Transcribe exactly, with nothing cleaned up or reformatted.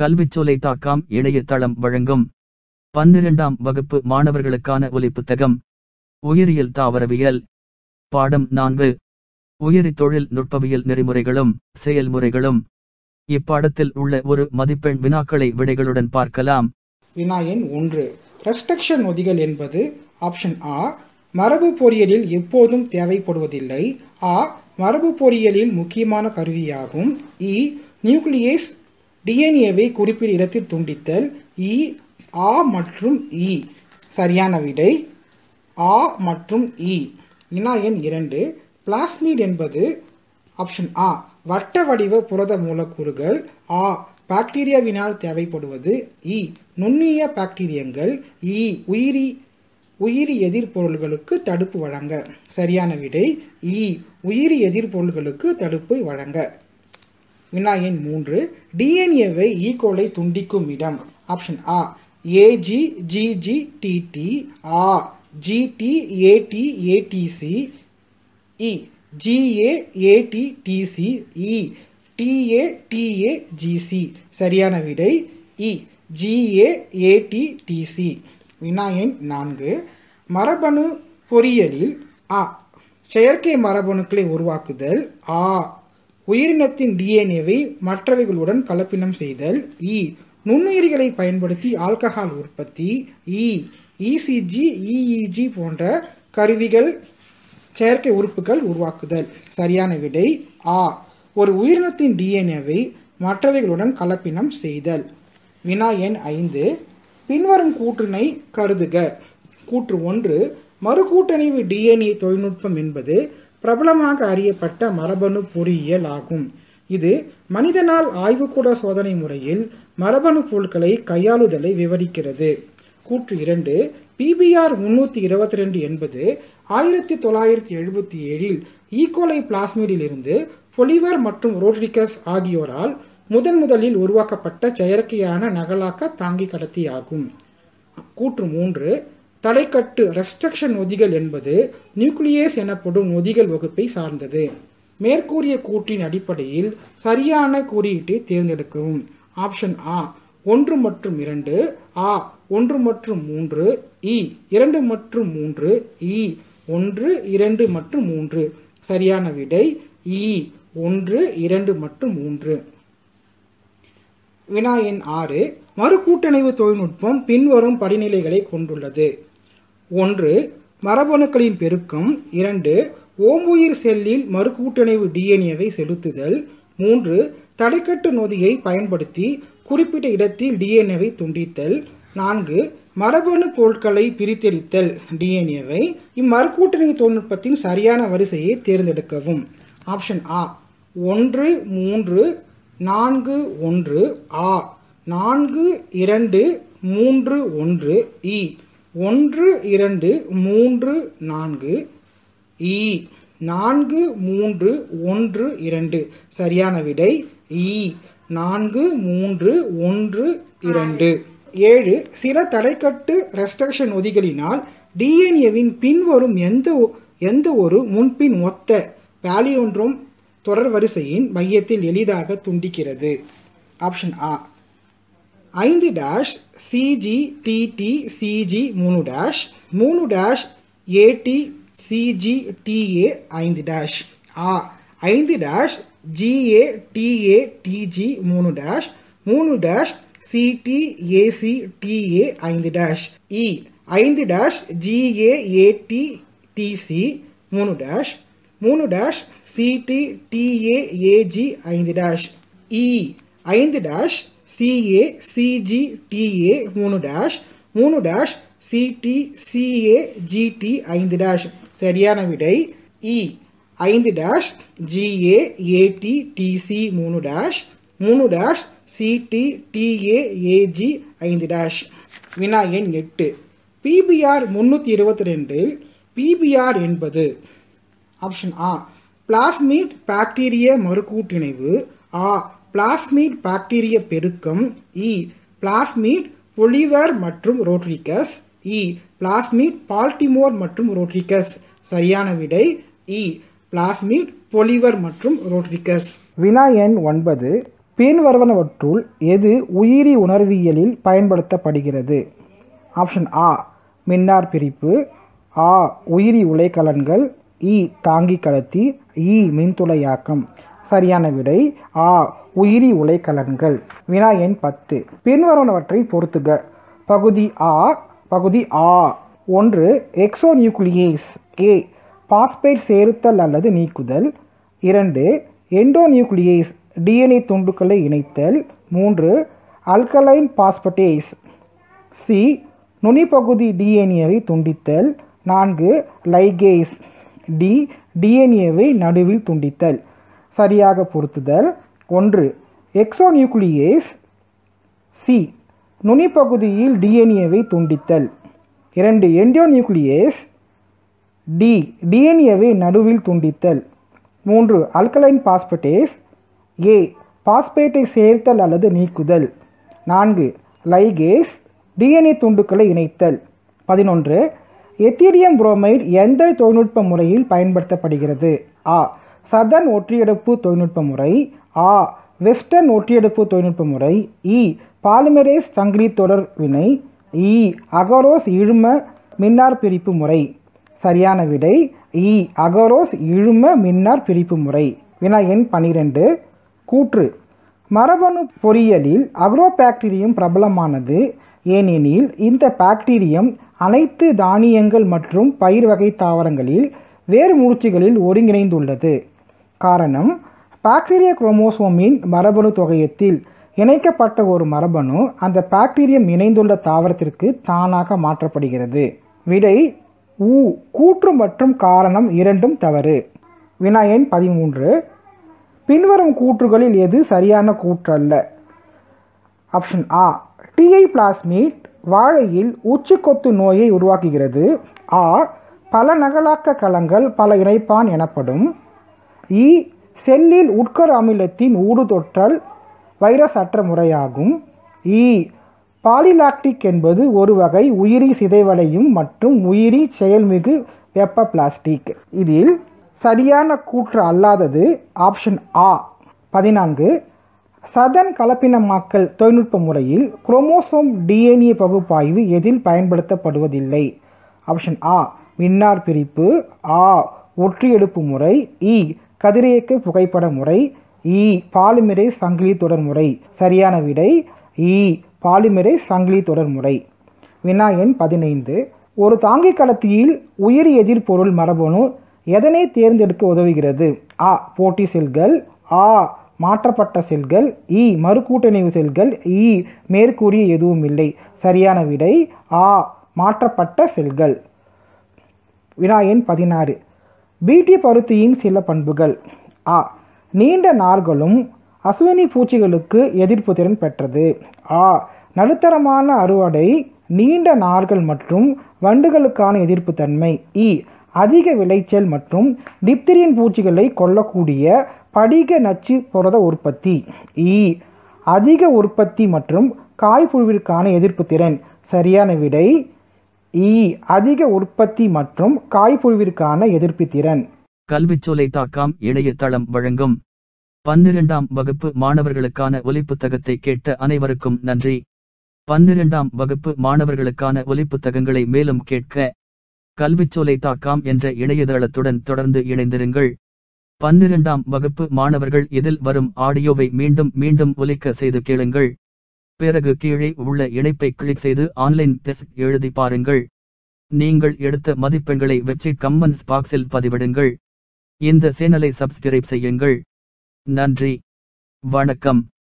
கல்விச்சோலை தாக்காம் இணையதளம் வழங்கும் பன்னிரண்டாம் வகுப்பு மாணவர்களுக்கான ஒலிப்புத்தகம் உயிரியல் தாவரவியல் பாடம் நான்கு உயிரி தொழில் நுட்பவியல் நெறிமுறைகளும் செயல்முறைகளும். இப்பாடத்தில் உள்ள ஒரு மதிப்பெண் வினாக்களை விடைகளுடன் பார்க்கலாம். வினா எண் ஒன்று. ரெஸ்ட்ரிக்ஷன் நொதிகள் என்பது ஆப்ஷன் ஆ மரபு பொறியியலில் எப்போதும் தேவைப்படுவதில்லை. ஆ மரபு பொறியியலில் முக்கியமான கருவியாகும். இ நியூக்ளியஸ் டிஎன்ஏவை குறிப்பிட்ட இடத்தில் துண்டித்தல். இ ஆ மற்றும் இ. சரியான விடை ஆ மற்றும் இ. வினா எண் இரண்டு. பிளாஸ்மிட் என்பது ஆப்ஷன் ஆ வட்ட வடிவ புரத மூலக்கூறுகள். ஆ பாக்டீரியாவினால் தேவைப்படுவது. இ நுண்ணிய பாக்டீரியங்கள். இ உயிரி உயிரி எதிர்பொருள்களுக்கு தடுப்பு வழங்க. சரியான விடை இ உயிரி எதிர்பொருள்களுக்கு தடுப்பு வழங்க. வினா எண் மூன்று. டிஎன்ஏவை ஈகோலை துண்டிக்கும் இடம். ஆப்ஷன் ஆ ஏஜி ஜிஜி டிடி. ஆ ஜிடி ஏடி ஏடிசி. இ ஜிஏ ஏடி டிசி. இ டிஏ டிஏ ஜிசி. சரியான விடை இ ஜிஏ ஏடி டிசி. வினா எண் நான்கு. மரபணு பொறியியலில் ஆ செயற்கை மரபணுக்களை உருவாக்குதல். ஆ உயிரினத்தின் டிஎன்ஏவை மற்றவைகளுடன் கலப்பினம் செய்தல். இ நுண்ணுயிரிகளை பயன்படுத்தி ஆல்கஹால் உற்பத்தி. இ இசிஜி இஇஜி போன்ற கருவிகள் செயற்கை உறுப்புகள் உருவாக்குதல். சரியான விடை ஆ ஒரு உயிரினத்தின் டிஎன்ஏவை மற்றவைகளுடன் கலப்பினம் செய்தல். வினா எண் ஐந்து. பின்வரும் கூற்றினை கருதுக. கூற்று ஒன்று. மறுகூட்டணிவு டிஎன்ஏ தொழில்நுட்பம் என்பது பிரபலமாக அறியப்பட்ட மரபணு பொறியியல் ஆகும். இது மனிதனால் ஆய்வுக்கூட சோதனை முறையில் மரபணு பொருட்களை கையாளுதலை விவரிக்கிறது. கூற்று இரண்டு. பிபிஆர் முன்னூற்றி இருபத்தி ரெண்டு என்பது ஆயிரத்தி தொள்ளாயிரத்தி எழுபத்தி ஏழில் ஈகோலை பிளாஸ்மிடில் இருந்து பொலிவர் மற்றும் ரோட்ரிகஸ் ஆகியோரால் முதன் முதலில் உருவாக்கப்பட்ட செயற்கையான நகலாக்க தாங்கி கடத்தி ஆகும். கூற்று மூன்று. தடைக்கட்டு ரெஸ்ட்ரிக்ஷன் நொதிகள் என்பது நியூக்ளியஸ் எனப்படும் நொதிகள் வகுப்பை சார்ந்தது. மேற்கூறிய கூற்றின் அடிப்படையில் சரியான குறியீட்டை தேர்ந்தெடுக்கவும். ஆப்ஷன் ஆ ஒன்று மற்றும் இரண்டு. ஆ ஒன்று மற்றும் மூன்று. இ இரண்டு மற்றும் மூன்று. இ ஒன்று இரண்டு மற்றும் மூன்று. சரியான விடை இ ஒன்று இரண்டு மற்றும் மூன்று. வினா எண் ஆறு. மறுகூட்டணைவு தொழில்நுட்பம் பின்வரும் படிநிலைகளை கொண்டுள்ளது. ஒன்று மரபணுக்களின் பெருக்கம். இரண்டு ஓம்புயிர் செல்லில் மறுகூட்டணைவு டிஎன்ஏவை செலுத்துதல். மூன்று தடைக்கட்டு நொதியை பயன்படுத்தி குறிப்பிட்ட இடத்தில் டிஎன்ஏவை துண்டித்தல். நான்கு மரபணு பொருட்களை பிரித்தெடுத்தல் டிஎன்ஏவை. இம்மறுகூட்டணைவு தொழில்நுட்பத்தின் சரியான வரிசையை தேர்ந்தெடுக்கவும். ஆப்ஷன் ஆ ஒன்று மூன்று நான்கு ஒன்று. ஆ நான்கு இரண்டு மூன்று ஒன்று. இ ஒன்று இரண்டு மூன்று நான்கு. இ நான்கு மூன்று ஒன்று இரண்டு. சரியான விடை இ நான்கு மூன்று ஒன்று இரண்டு. ஏழு. சில தடைக்கட்டு ரெஸ்ட்ரிக்ஷன் நொதிகளினால் டிஎன்ஏவின் பின்வரும் எந்த எந்த ஒரு முன்பின் ஒத்த பாலியோன்ட்ரோம் தொடர் வரிசையின் மையத்தில் எளிதாக துண்டிக்கிறது. ஆப்ஷன் ஆ ஐந்து டேஷ் சிஜி டிடி சிஜி மூணு டேஷ் மூணு டேஷ் ஏடி சிஜி டிஏ ஐந்து டேஷ். ஆ ஐந்து டேஷ் ஜிஏ டிஏ டிஜி மூணு டேஷ் மூணு டேஷ் சிடி ஏசி டிஏ ஐந்து டேஷ். இ ஐந்து டேஷ் ஜிஏ ஏடி டிசி மூணு டேஷ் மூணு டேஷ் சிடி டிஏ ஏஜி ஐந்து டேஷ். இ ஐந்து டேஷ் சிஏ சிஜி டிஏ மூணு டேஷ் மூணு டேஷ் சிடி சிஏ ஜிடி ஐந்து டேஷ். சரியான விடை இ ஐந்து டேஷ் ஜிஏ ஏடி டிசி மூணு டேஷ் மூணு டேஷ் சிடி டிஏ ஏஜி ஐந்து டேஷ். வினா எண் எட்டு. பிபிஆர் முன்னூற்றி இருபத்தி ரெண்டில் பிபிஆர் என்பது ஆப்ஷன் ஆ பிளாஸ்மிட் பாக்டீரிய மறுகூட்டிணைவு. ஆ பிளாஸ்மிட் பாக்டீரிய பெருக்கம். இ பிளாஸ்மிட் பொலிவர் மற்றும் ரோட்ரிகஸ். இ பிளாஸ்மிட் பால்டிமோர் மற்றும் ரோட்ரிகஸ். சரியான விடை இ பிளாஸ்மிட் பொலிவர் மற்றும் ரோட்ரிகஸ். வினா எண் ஒன்பது. பின்வருவனவற்றுள் எது உயிரி உணர்வியலில் பயன்படுத்தப்படுகிறது? ஆப்ஷன் ஆ மின்னார் பிரிப்பு, ஆ உயிரி உலைக்கலன்கள், இ தாங்கி கடத்தி, இ மின்துளையாக்கம். சரியான விடை ஆ உயிரி உலைக்கலன்கள். வினா எண் பத்து. பின்வருவனவற்றை பொறுத்துக. பகுதி ஆ பகுதி ஆ. ஒன்று எக்ஸோநியூக்ளியேஸ். ஏ பாஸ்பேட் சேர்த்தல் அல்லது நீக்குதல். இரண்டு எண்டோநியூக்ளியேஸ் டிஎன்ஏ துண்டுகளை இணைத்தல். மூன்று அல்கலைன் பாஸ்படேஸ். சி நுனிப்பகுதி டிஎன்ஏவை துண்டித்தல். நான்கு லைகேஸ். டி டிஎன்ஏவை நடுவில் துண்டித்தல். சரியாக பொருத்துதல். ஒன்று எக்ஸோநியூக்ளியேஸ். சி நுனிப்பகுதியில் டிஎன்ஏவை துண்டித்தல். இரண்டு எண்டோநியூக்ளியேஸ். டி டிஎன்ஏவை நடுவில் துண்டித்தல். மூன்று அல்கலைன் பாஸ்படேஸ். ஏ பாஸ்பேட்டை சேர்த்தல் அல்லது நீக்குதல். நான்கு லைகேஸ் டிஎன்ஏ துண்டுகளை இணைத்தல். பதினொன்று எத்தீரியம் புரோமைடு எந்த தொழில்நுட்ப முறையில் பயன்படுத்தப்படுகிறது? ஆ சதன் ஒற்றியெடுப்பு தொழில்நுட்ப முறை, ஆ வெஸ்டர்ன் ஒற்றியெடுப்பு தொழில்நுட்ப முறை, இ பாலிமரேஸ் சங்கிலி தொடர் வினை, இ அகரோஸ் இழும மின்னார் பிரிப்பு முறை. சரியான விடை இ அகரோஸ் இழும மின்னார் பிரிப்பு முறை. வினா எண் பனிரெண்டு. கூற்று. மரபணு பொறியியலில் அக்ரோபாக்டீரியம் பிரபலமானது ஏனெனில் இந்த பாக்டீரியம் அனைத்து தானியங்கள் மற்றும் பயிர் வகை தாவரங்களில் வேறு மூழ்ச்சிகளில் ஒருங்கிணைந்துள்ளது. காரணம், பாக்டீரிய குரோமோசோமின் மரபணு தொகையத்தில் இணைக்கப்பட்ட ஒரு மரபணு அந்த பாக்டீரியம் இணைந்துள்ள தாவரத்திற்கு தானாக மாற்றப்படுகிறது. விடை ஊ கூற்று மற்றும் காரணம் இரண்டும் தவறு. வினா எண் பதிமூன்று. பின்வரும் கூற்றுகளில் எது சரியான கூற்றல்ல? ஆப்ஷன் ஆ டிஐ பிளாஸ்மிட் வாழையில் உச்சிக்கொத்து நோயை உருவாக்குகிறது. ஆ பல நகலாக்க கலங்கள் பல இணைப்பான் எனப்படும். இ செல்லில் உட்கரு அமிலத்தின் ஊடுதொற்றல் வைரஸ் அற்ற முறையாகும். இ பாலிலாக்டிக் என்பது ஒரு வகை உயிரி சிதைவடையும் மற்றும் உயிரி செயல்மிகு வெப்ப பிளாஸ்டிக். இதில் சரியான கூற்று அல்லாதது ஆப்ஷன் ஆ. பதினான்கு. சதன் கலப்பினமாக்கல் தொழில்நுட்ப முறையில் குரோமோசோம் டிஎன்ஏ பகுப்பாய்வு எதில் பயன்படுத்தப்படுவதில்லை? ஆப்ஷன் ஆ மின்னார் பிரிப்பு, ஆ ஒற்றியெடுப்பு முறை, இ கதிரியக்க புகைப்பட முறை, இ பாலிமரேஸ் சங்கிலி தொடர் முறை. சரியான விடை இ பாலிமரேஸ் சங்கிலி தொடர் முறை. வினா எண் பதினைந்து. ஒரு தாங்கி கடத்தியில் உயிரி எதிர்பொருள் மரபணு எதனை தேர்ந்தெடுக்க உதவுகிறது? ஆ போட்டி செல்கள், ஆ மாற்றப்பட்ட செல்கள், இ மறுகூட்டணிவு செல்கள், இ மேற்கூறிய எதுவும் இல்லை. சரியான விடை ஆ மாற்றப்பட்ட செல்கள். வினா எண் பதினாறு. பீட்டி பருத்தியின் சில பண்புகள். ஆ நீண்ட நார்களும் அசுவினி பூச்சிகளுக்கு எதிர்ப்பு திறன் பெற்றது. ஆ நடுத்தரமான அறுவடை, நீண்ட நார்கள் மற்றும் வண்டுகளுக்கான எதிர்ப்பு தன்மை. இ அதிக விளைச்சல் மற்றும் டிப்திரியன் பூச்சிகளை கொல்லக்கூடிய படிக நச்சு புரத உற்பத்தி. இ அதிக உற்பத்தி மற்றும் காய்ப்புழுவிற்கான எதிர்ப்பு திறன். சரியான விடை இ அதிக உற்பத்தி மற்றும் காய்ப்புழுவிற்கான எதிர்ப்பு திறன். கல்விச்சோலை டாட் காம் இணையதளம் வழங்கும் பன்னிரண்டாம் வகுப்பு மாணவர்களுக்கான ஒலிப்புத்தகத்தை கேட்ட அனைவருக்கும் நன்றி. பன்னிரண்டாம் வகுப்பு மாணவர்களுக்கான ஒலிப்புத்தகங்களை மேலும் கேட்க கல்விச்சோலை டாட் காம் என்ற இணையதளத்துடன் தொடர்ந்து இணைந்திருங்கள். பன்னிரண்டாம் வகுப்பு மாணவர்கள் இதில் வரும் ஆடியோவை மீண்டும் மீண்டும் ஒலிக்க செய்து கேளுங்கள். பிறகு கீழே உள்ள இணைப்பை கிளிக் செய்து ஆன்லைன் டெஸ்ட் எழுதி பாருங்கள். நீங்கள் எடுத்த மதிப்பெண்களை வெப்சைட் கமெண்ட்ஸ் பாக்ஸில் பதிவிடுங்கள். இந்த சேனலை சப்ஸ்கிரைப் செய்யுங்கள். நன்றி, வணக்கம்.